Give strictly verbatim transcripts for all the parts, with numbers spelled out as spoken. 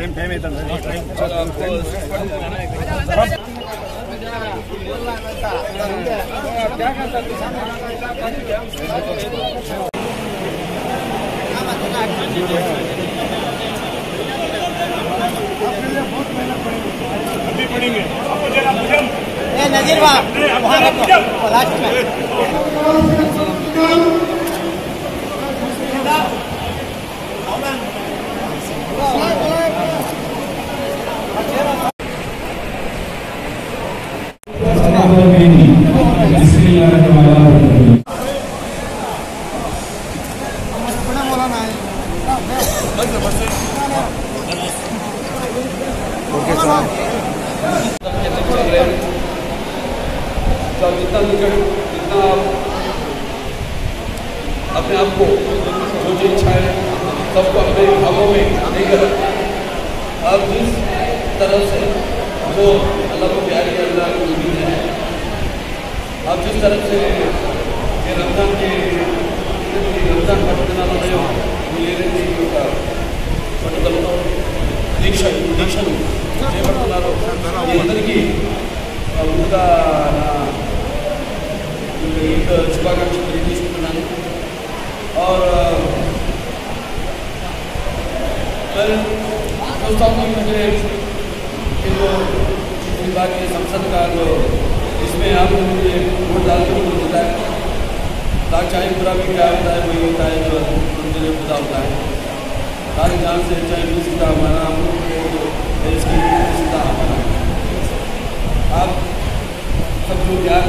Time time इतना क्या अभी पढ़ेंगे नजीर लास्ट में ओके सर जितना निकट जितना आप अपने आप को जो जो इच्छा है सबको अपने भावों में लेकर आप जिस तरह से जो अल्लाह को प्यारी अल्लाह की उम्मीद है, आप जिस तरह से ये रमजान के रमजान पठनालय लेने का पठनालय दीक्षा दीक्षा ये पठनालय ये అందరికీ उनका एक शुभाकांक्षी తెలియజేస్తున్నాను। और मैं सोचता हूँ कि मुझे जो विभाग के संसद का जो इसमें आपने मुझे वोट डाल के मुझे मिलता है, ताकि चाहे पूरा भी क्या होता है वही होता है जो मुझे खुदा होता है। सारी जान से चाहे भी सीधा हमारा हम लोग को इसकी सीधा हमारा आप सब लोग यार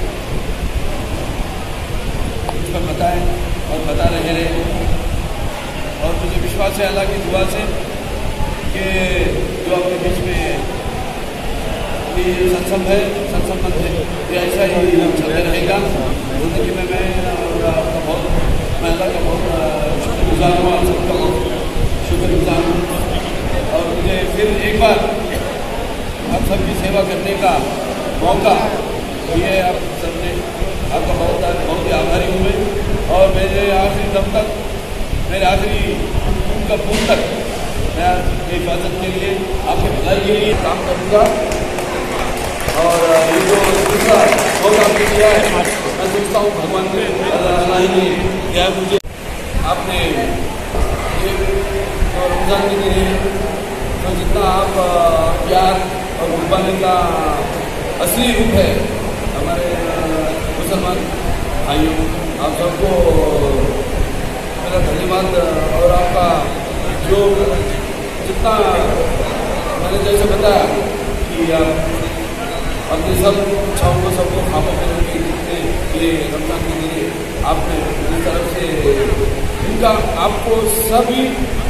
मुझको बताएं और बता रहे रहे। और मुझे विश्वास है अल्लाह की दुआ से कि जो अपने बीच में ये सत्संग है सत्संग है ये ऐसा ही चलते रहेगा। जिंदगी में मैं और आपका बहुत मैं अल्लाह का बहुत शुक्रगुजार हूँ, आप सबका बहुत शुक्रगुजार हूँ। और मुझे फिर एक बार आप सबकी सेवा करने का मौका ये आप सबने आपका बहुत बहुत ही आभारी हूँ मैं। और मेरे आखिरी दम तक मेरे आखिरी उनका पूर्ण तक मैं हिफाजत के लिए आपके भलाई के लिए काम करूँगा। और ये जो दूसरा मौका आपने दिया है मैं सोचता हूँ भगवान ने अल्लाह ने दिया है मुझे। आपने ये तो रमजान के लिए तो जितना आप प्यार और कुर्बानी का असली रूप है हमारे मुसलमान भाइयों, आप सबको मेरा धन्यवाद। और आपका जो जितना मैंने जैसे बताया कि आप अपने सब इच्छाओं को सबको खामों में रखने के लिए रमजान के लिए आपने इस तरफ से इनका आपको सभी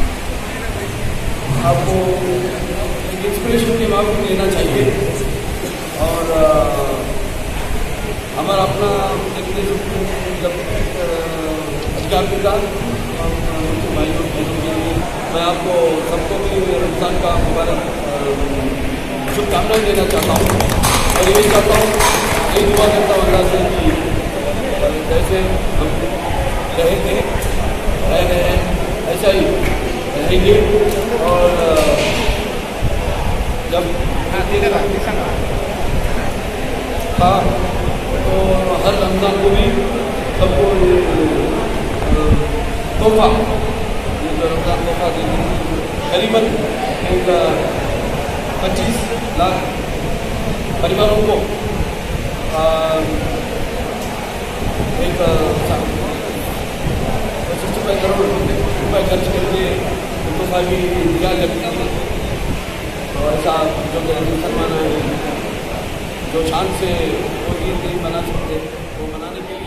आपको एक इंस्पिरेशन के बाद लेना चाहिए। और हमारा अपना देखने जब अधिकार मिला भाइयों बहनों के लिए मैं आपको सबको भी रमजान का मुबारक शुभकामनाएं देना चाहता हूँ। और यही चाहता हूँ यही दुआ करता हूँ अल्लाह से कि जैसे हम रहे थे रह रहे हैं ऐसा ही रहेंगे। और जब हाँ तो हर रमजान को भी सबको तोहफा जो रमजान तोहफा देने करीबन एक पच्चीस लाख परिवारों को एक पच्चीस रुपये करोड़ रुपये खर्च करके तोहफा भी दिया करती है। तो ऐसा जो मुसलमान हैं जो शान से वो ईद नहीं मना सकते वो मनाने के